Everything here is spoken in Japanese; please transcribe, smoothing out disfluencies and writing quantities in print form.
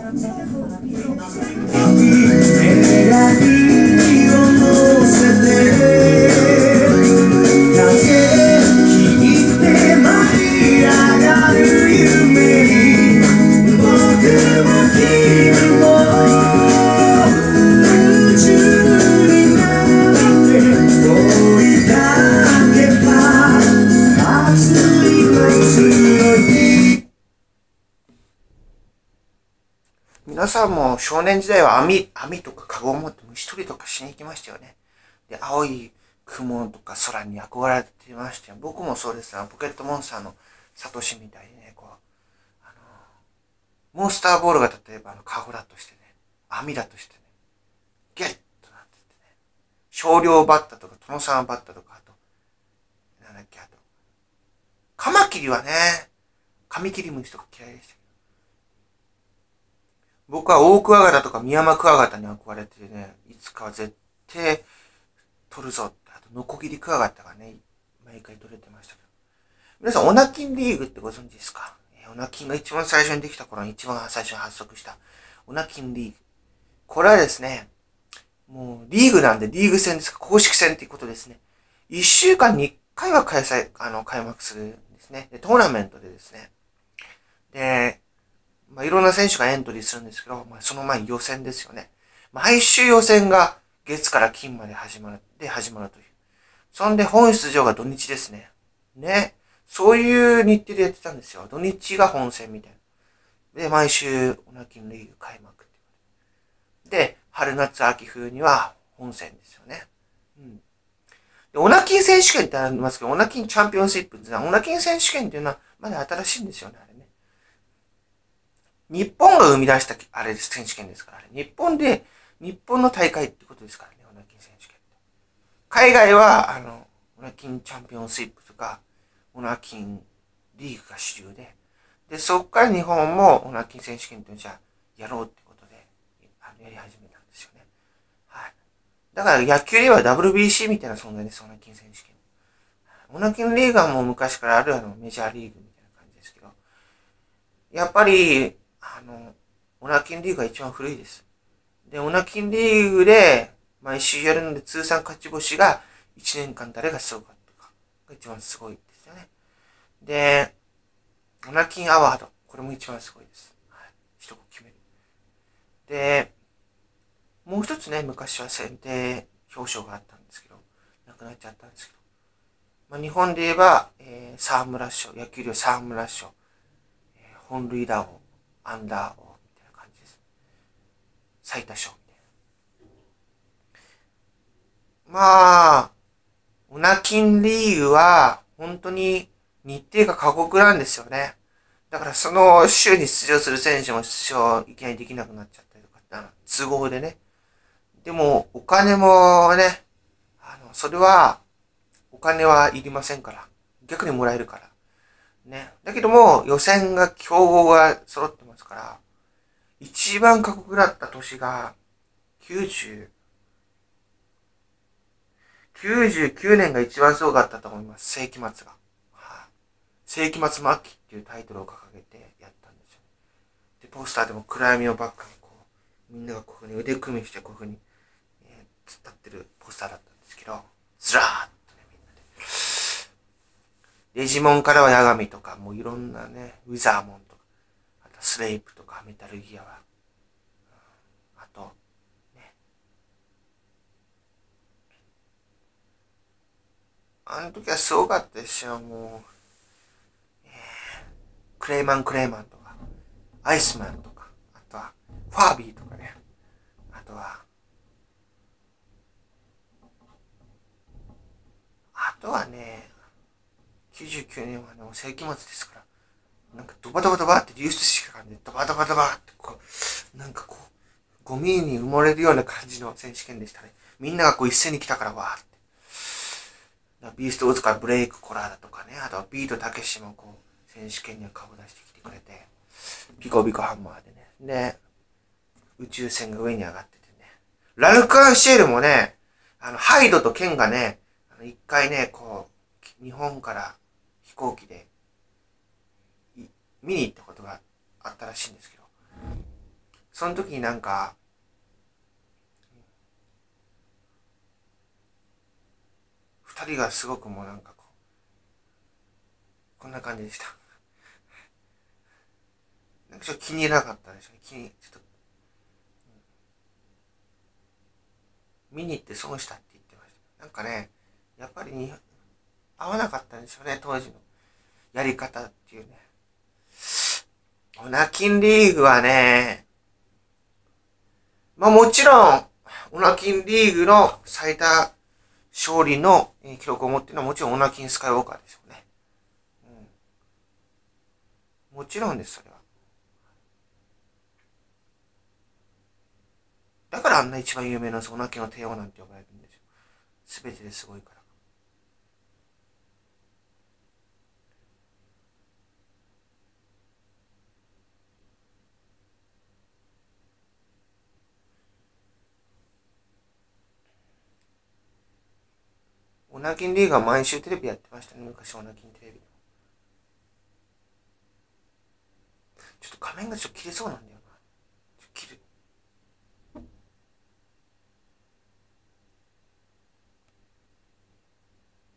皆さんも少年時代は網とかカゴを持って虫取りとかしに行きましたよね。で、青い雲とか空に憧れてましたよ。僕もそうです。ポケットモンスターのサトシみたいにね、モンスターボールが例えばカゴだとしてね、網だとしてね、ゲッとなっててね、少量バッタとかトノサマバッタとか、あと、カマキリはね、カミキリムシとか嫌いでした。僕はオオクワガタとかミヤマクワガタに憧れてね、いつかは絶対取るぞって、あとノコギリクワガタがね、毎回取れてましたけど。皆さん、オナキンリーグってご存知ですか？オナキンが一番最初にできた頃に一番最初に発足したオナキンリーグ。これはですね、もうリーグなんでリーグ戦ですか、公式戦っていうことですね。1週間に1回は開幕するんですね。で、トーナメントでですね。で、いろんな選手がエントリーするんですけど、その前に予選ですよね。毎週予選が月から金まで始まるという。そんで本出場が土日ですね。ね。そういう日程でやってたんですよ。土日が本戦みたいな。で、毎週、オナキンリーグ開幕ってで、春夏秋冬には本戦ですよね。うん。で、オナキン選手権ってありますけど、オナキンチャンピオンシップってオナキン選手権っていうのはまだ新しいんですよね、あれね。日本が生み出したあれ選手権ですから、日本の大会ってことですからね、オナキン選手権って。海外は、オナキンチャンピオンシップとか、オナキンリーグが主流で、で、そこから日本もオナキン選手権っていうのをじゃあ、やろうってことで、やり始めたんですよね。はい。だから野球では WBC みたいな存在です、オナキン選手権。オナキンリーグはもう昔からあるメジャーリーグみたいな感じですけど、やっぱり、オナキンリーグが一番古いです。で、オナキンリーグで毎週やるので通算勝ち星が1年間誰がすごかったかが一番すごいですよね。で、オナキンアワード。これも一番すごいです。はい。一個決める。で、もう一つね、昔は選定表彰があったんですけど、なくなっちゃったんですけど、日本で言えば、沢村賞、野球量沢村賞、本塁打王、アンダー王みたいな感じです。最多賞みたいな。オナキンリーグは、本当に日程が過酷なんですよね。だからその週に出場する選手も出場いきなりできなくなっちゃったりとか、都合でね。でも、お金もね、それは、お金はいりませんから。逆にもらえるから。ね。だけども、予選が、強豪が揃ってますから、一番過酷だった年が、99年が一番すごかったと思います。世紀末が。世紀末末期っていうタイトルを掲げてやったんですよ。で、ポスターでも暗闇をバックにみんながこういうふうに腕組みしてこういうふうに、突っ立ってるポスターだったんですけど、ずらーっとね、みんなで。デジモンからはヤガミとか、もういろんなね、ウィザーモンとか、あとスレイプとかメタルギアは、あと、ね、あの時はすごかったですよ、もう。クレイマンとか、アイスマンとか、あとは、ファービーとかね、あとはね、99年はね、もう世紀末ですから、なんかドバドバドバって流出してた感じで、ドバドバドバってゴミに埋もれるような感じの選手権でしたね。みんなが一斉に来たからわーって。ビーストウズからブレイクコラーだとかね、あとはビートたけしも選手権には顔出してきてくれて、ピコピコハンマーでね。で、宇宙船が上に上がっててね。ラルクアンシェルもね、ハイドとケンがね、一回ね、日本から飛行機で見に行ったことがあったらしいんですけど、 その時になんか、二人がすごくもうなんかこんな感じでした。なんかちょっと気に入らなかったんでしょうね。ちょっと、見に行って損したって言ってました。なんかね、やっぱり合わなかったんでしょうね、当時のやり方っていうね。オナキンリーグはね、まあもちろん、オナキンリーグの最多勝利の記録を持っているのはもちろんオナキンスカイウォーカーでしょうね。もちろんです、それは。だからあんな一番有名なオナキンの帝王なんて呼ばれるんですよ。すべてですごいから。オナキンリーグは毎週テレビやってましたね、昔オナキンテレビ。ちょっと画面がちょっと切れそうなんで。